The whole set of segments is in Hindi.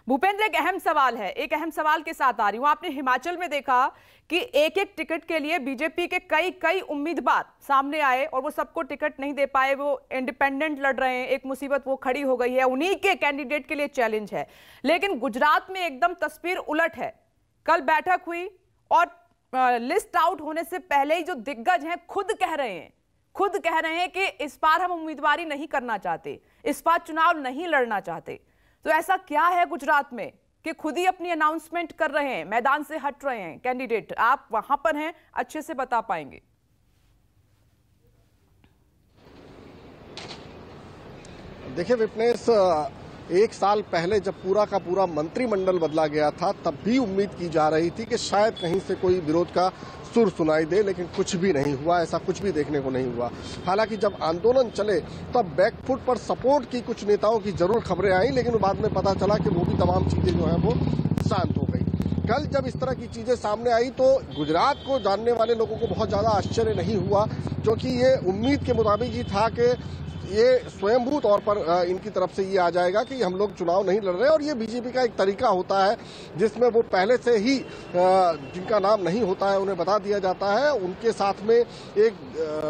भूपेंद्र, एक अहम सवाल है, एक अहम सवाल के साथ आ रही हूं। आपने हिमाचल में देखा कि एक एक टिकट के लिए बीजेपी के कई उम्मीदवार सामने आए और वो सबको टिकट नहीं दे पाए, वो इंडिपेंडेंट लड़ रहे हैं, एक मुसीबत वो खड़ी हो गई है, उन्हीं के कैंडिडेट के लिए चैलेंज है। लेकिन गुजरात में एकदम तस्वीर उलट है। कल बैठक हुई और लिस्ट आउट होने से पहले ही जो दिग्गज हैं खुद कह रहे हैं कि इस बार हम उम्मीदवारी नहीं करना चाहते, इस बार चुनाव नहीं लड़ना चाहते। तो ऐसा क्या है गुजरात में कि खुद ही अपनी अनाउंसमेंट कर रहे हैं, मैदान से हट रहे हैं कैंडिडेट? आप वहां पर हैं, अच्छे से बता पाएंगे। देखिए विपनेश, एक साल पहले जब पूरा का पूरा मंत्रिमंडल बदला गया था, तब भी उम्मीद की जा रही थी कि शायद कहीं से कोई विरोध का सुर सुनाई दे, लेकिन कुछ भी नहीं हुआ, ऐसा कुछ भी देखने को नहीं हुआ। हालांकि जब आंदोलन चले तब बैकफुट पर सपोर्ट की कुछ नेताओं की जरूर खबरें आई, लेकिन बाद में पता चला कि वो भी तमाम चीजें जो है वो शांत हो गई। कल जब इस तरह की चीजें सामने आई तो गुजरात को जानने वाले लोगों को बहुत ज्यादा आश्चर्य नहीं हुआ, क्योंकि ये उम्मीद के मुताबिक ही था कि ये स्वयंभू तौर पर इनकी तरफ से ये आ जाएगा कि हम लोग चुनाव नहीं लड़ रहे। और ये बीजेपी का एक तरीका होता है जिसमें वो पहले से ही जिनका नाम नहीं होता है उन्हें बता दिया जाता है, उनके साथ में एक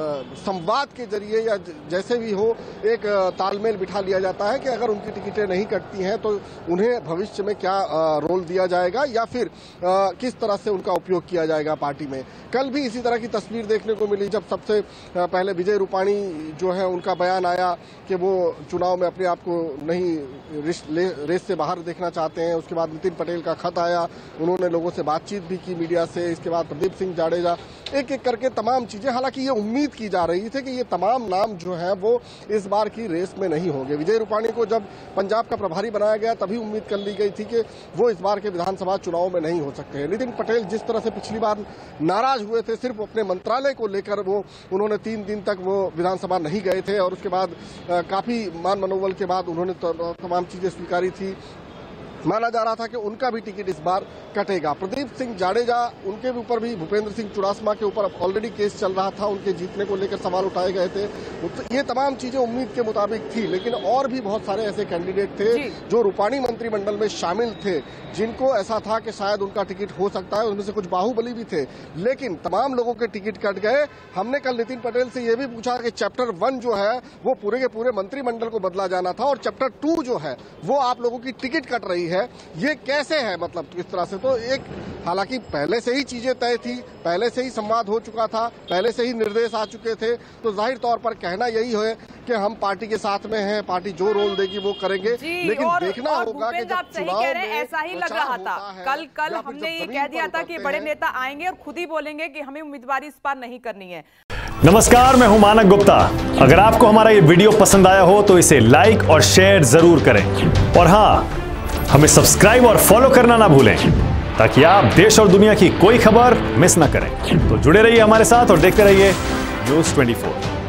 संवाद के जरिए या जैसे भी हो एक तालमेल बिठा लिया जाता है कि अगर उनकी टिकटें नहीं कटती हैं तो उन्हें भविष्य में क्या रोल दिया जाएगा या फिर किस तरह से उनका उपयोग किया जाएगा पार्टी में। कल भी इसी तरह की तस्वीर देखने को मिली जब सबसे पहले विजय रूपाणी जो है उनका बयान आया कि वो चुनाव में अपने आप को नहीं रेस से बाहर देखना चाहते हैं। उसके बाद नितिन पटेल का खत आया, उन्होंने लोगों से बातचीत भी की मीडिया से। इसके बाद प्रदीप सिंह जाडेजा, एक एक करके तमाम चीजें। हालांकि ये उम्मीद की जा रही थी कि ये तमाम नाम जो है वो इस बार की रेस में नहीं होंगे। विजय रूपाणी को जब पंजाब का प्रभारी बनाया गया तभी उम्मीद कर ली गई थी कि वो इस बार के विधानसभा चुनाव में नहीं हो सकते हैं। नितिन पटेल जिस तरह से पिछली बार नाराज हुए थे सिर्फ अपने मंत्रालय को लेकर, वो उन्होंने 3 दिन तक वो विधानसभा नहीं गए थे और उसके बाद काफी मान मनोबल के बाद उन्होंने तमाम चीजें स्वीकारी थी। माना जा रहा था कि उनका भी टिकट इस बार कटेगा। प्रदीप सिंह जाडेजा, उनके ऊपर भी भूपेंद्र सिंह चुड़ासमा के ऊपर ऑलरेडी केस चल रहा था, उनके जीतने को लेकर सवाल उठाए गए थे। ये तमाम चीजें उम्मीद के मुताबिक थी, लेकिन और भी बहुत सारे ऐसे कैंडिडेट थे जो रूपाणी मंत्रिमंडल में शामिल थे, जिनको ऐसा था कि शायद उनका टिकट हो सकता है। उनमें से कुछ बाहुबली भी थे, लेकिन तमाम लोगों के टिकट कट गए। हमने कल नितिन पटेल से यह भी पूछा कि चैप्टर 1 जो है वो पूरे के पूरे मंत्रिमंडल को बदला जाना था और चैप्टर 2 जो है वो आप लोगों की टिकट कट रही है, ये कैसे है, मतलब किस तरह से? तो एक हालांकि पहले से ही चीजें तय थी, पहले से ही संवाद हो चुका था, पहले से ही निर्देश आ चुके थे, तो जाहिर तौर पर कहना यही है कि हम पार्टी के साथ में हैं, पार्टी जो रोल देगी वो करेंगे। लेकिन देखना होगा कि जब चुनाव में ऐसा ही लग रहा था। कल हमने ये कह दिया था कि बड़े नेता आएंगे और खुद ही बोलेंगे कि हमें उम्मीदवारी इस बार नहीं करनी है। नमस्कार, मैं हूं मानक गुप्ता। अगर आपको हमारा ये वीडियो पसंद आया हो तो इसे लाइक और शेयर जरूर करें, और हाँ, हमें सब्सक्राइब और फॉलो करना ना भूलें ताकि आप देश और दुनिया की कोई खबर मिस ना करें। तो जुड़े रहिए हमारे साथ और देखते रहिए न्यूज़ 24।